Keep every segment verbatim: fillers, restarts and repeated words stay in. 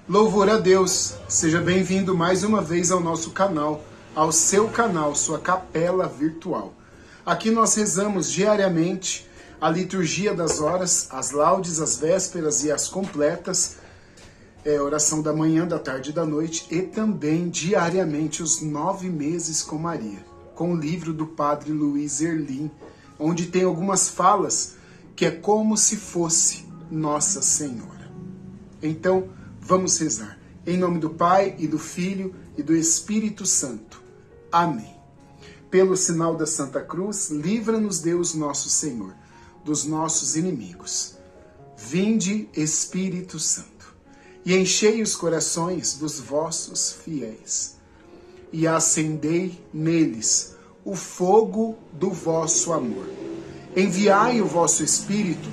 Louvor a Deus! Seja bem-vindo mais uma vez ao nosso canal, ao seu canal, sua capela virtual. Aqui nós rezamos diariamente a liturgia das horas, as laudes, as vésperas e as completas, é, oração da manhã, da tarde e da noite, e também diariamente os nove meses com Maria, com o livro do Padre Luiz Erlim, onde tem algumas falas que é como se fosse Nossa Senhora. Então, vamos rezar. Em nome do Pai, e do Filho, e do Espírito Santo. Amém. Pelo sinal da Santa Cruz, livra-nos Deus nosso Senhor, dos nossos inimigos. Vinde, Espírito Santo, e enchei os corações dos vossos fiéis, e acendei neles o fogo do vosso amor. Enviai o vosso Espírito,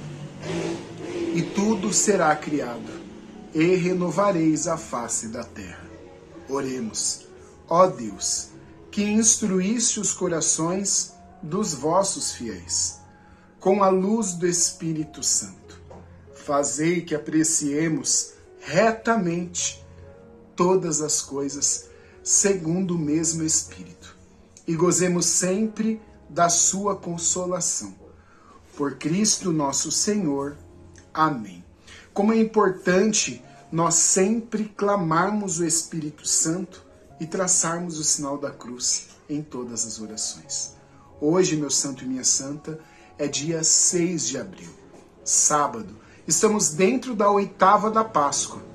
e tudo será criado, e renovareis a face da terra. Oremos. Ó Deus, que instruíste os corações dos vossos fiéis, com a luz do Espírito Santo, fazei que apreciemos retamente todas as coisas segundo o mesmo Espírito, e gozemos sempre da sua consolação. Por Cristo nosso Senhor. Amém. Como é importante nós sempre clamarmos o Espírito Santo e traçarmos o sinal da cruz em todas as orações. Hoje, meu santo e minha santa, é dia seis de abril, sábado. Estamos dentro da oitava da Páscoa.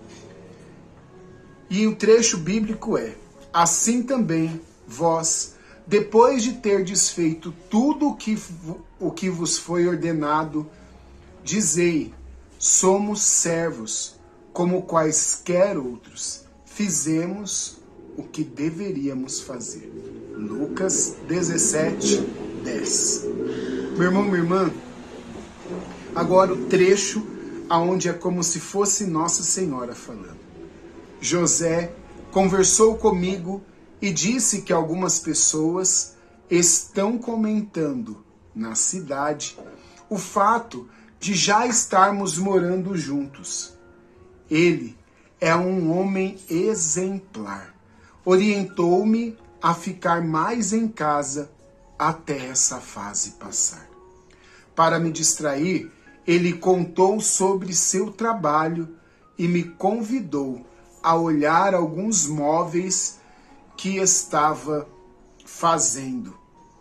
E o trecho bíblico é: assim também vós, depois de terdes feito tudo o que, o que vos foi ordenado, dizei: somos servos, como quaisquer outros. Fizemos o que deveríamos fazer. Lucas dezessete, dez. Meu irmão, minha irmã, agora o trecho aonde é como se fosse Nossa Senhora falando. José conversou comigo e disse que algumas pessoas estão comentando na cidade o fato de já estarmos morando juntos. Ele é um homem exemplar. Orientou-me a ficar mais em casa até essa fase passar. Para me distrair, ele contou sobre seu trabalho e me convidou a olhar alguns móveis que estava fazendo.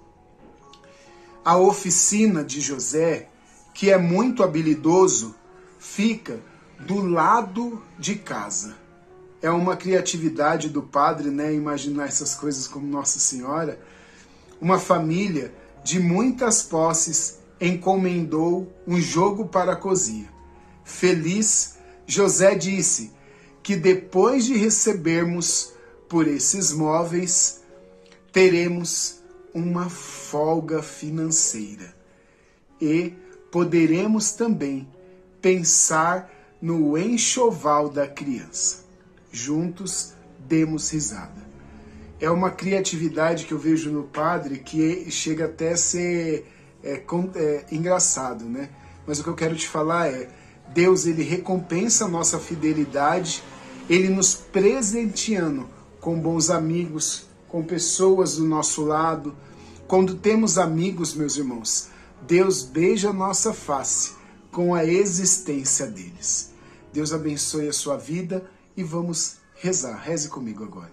A oficina de José, que é muito habilidoso, fica do lado de casa. É uma criatividade do padre, né? Imaginar essas coisas como Nossa Senhora. Uma família de muitas posses encomendou um jogo para a cozinha. Feliz, José disse que depois de recebermos por esses móveis, teremos uma folga financeira e poderemos também pensar no enxoval da criança. Juntos demos risada. É uma criatividade que eu vejo no padre que chega até a ser é, é, engraçado, né? Mas o que eu quero te falar é: Deus, ele recompensa a nossa fidelidade, ele nos presenteando com bons amigos, com pessoas do nosso lado. Quando temos amigos, meus irmãos, Deus beija a nossa face com a existência deles. Deus abençoe a sua vida e vamos rezar. Reze comigo agora.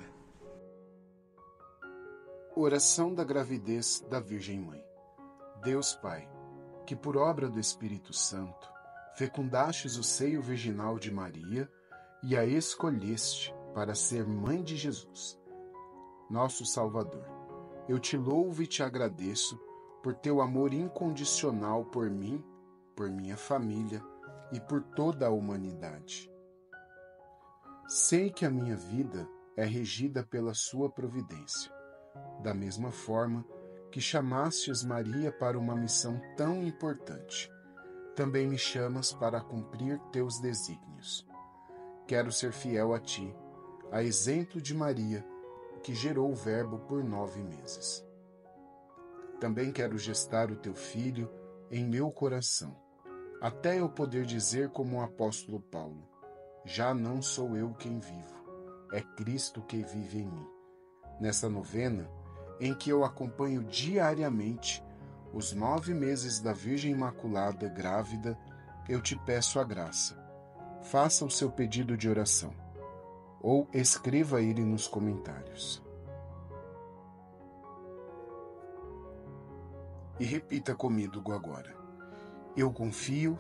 Oração da gravidez da Virgem Mãe. Deus Pai, que por obra do Espírito Santo fecundastes o seio virginal de Maria e a escolheste para ser mãe de Jesus, nosso Salvador, eu te louvo e te agradeço por teu amor incondicional por mim, por minha família e por toda a humanidade. Sei que a minha vida é regida pela sua providência, da mesma forma que chamastes Maria para uma missão tão importante, também me chamas para cumprir teus desígnios. Quero ser fiel a ti, a exemplo de Maria, que gerou o Verbo por nove meses. Também quero gestar o teu Filho em meu coração, até eu poder dizer como o apóstolo Paulo: já não sou eu quem vivo, é Cristo que vive em mim. Nessa novena, em que eu acompanho diariamente os nove meses da Virgem Imaculada grávida, eu te peço a graça. Faça o seu pedido de oração, ou escreva ele nos comentários. E repita comigo agora. Eu confio,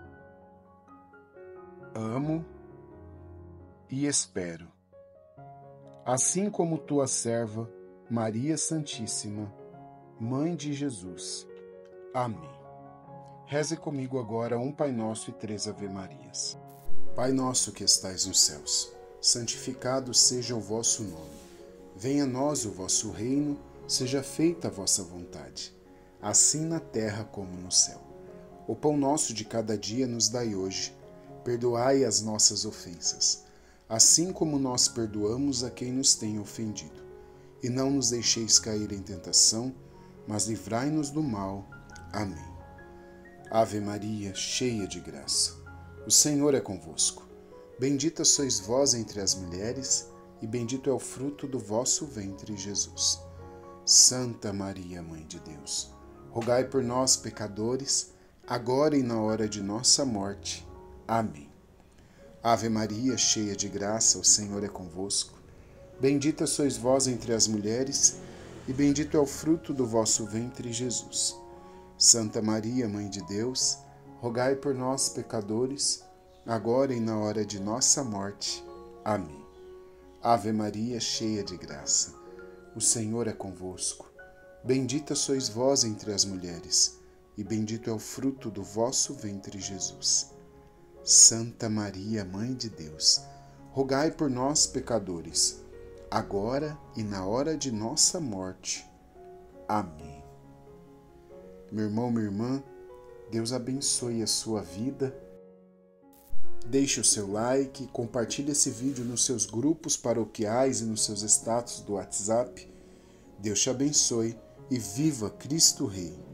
amo e espero. Assim como tua serva, Maria Santíssima, Mãe de Jesus. Amém. Reze comigo agora um Pai Nosso e três Ave-Marias. Pai nosso que estais nos céus, santificado seja o vosso nome. Venha a nós o vosso reino, seja feita a vossa vontade, assim na terra como no céu. O pão nosso de cada dia nos dai hoje. Perdoai as nossas ofensas, assim como nós perdoamos a quem nos tem ofendido. E não nos deixeis cair em tentação, mas livrai-nos do mal. Amém. Ave Maria, cheia de graça, o Senhor é convosco. Bendita sois vós entre as mulheres, e bendito é o fruto do vosso ventre, Jesus. Santa Maria, Mãe de Deus, rogai por nós, pecadores, agora e na hora de nossa morte. Amém. Ave Maria, cheia de graça, o Senhor é convosco. Bendita sois vós entre as mulheres, e bendito é o fruto do vosso ventre, Jesus. Santa Maria, Mãe de Deus, rogai por nós, pecadores, agora e na hora de nossa morte. Amém. Ave Maria, cheia de graça, o Senhor é convosco. Bendita sois vós entre as mulheres, e bendito é o fruto do vosso ventre, Jesus. Santa Maria, Mãe de Deus, rogai por nós, pecadores, agora e na hora de nossa morte. Amém. Meu irmão, minha irmã, Deus abençoe a sua vida. Deixe o seu like, compartilhe esse vídeo nos seus grupos paroquiais e nos seus status do WhatsApp. Deus te abençoe e viva Cristo Rei.